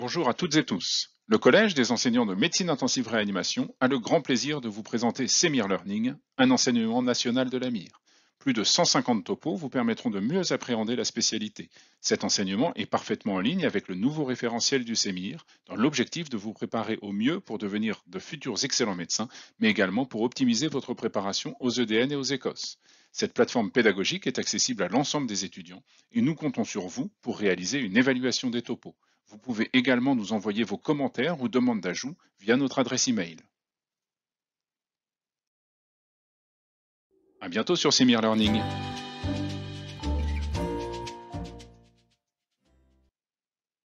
Bonjour à toutes et tous. Le Collège des enseignants de médecine intensive réanimation a le grand plaisir de vous présenter CEMIR Learning, un enseignement national de la mire. Plus de 150 topos vous permettront de mieux appréhender la spécialité. Cet enseignement est parfaitement en ligne avec le nouveau référentiel du CEMIR, dans l'objectif de vous préparer au mieux pour devenir de futurs excellents médecins, mais également pour optimiser votre préparation aux EDN et aux ECOS. Cette plateforme pédagogique est accessible à l'ensemble des étudiants et nous comptons sur vous pour réaliser une évaluation des topos. Vous pouvez également nous envoyer vos commentaires ou demandes d'ajout via notre adresse email. À bientôt sur Semir Learning.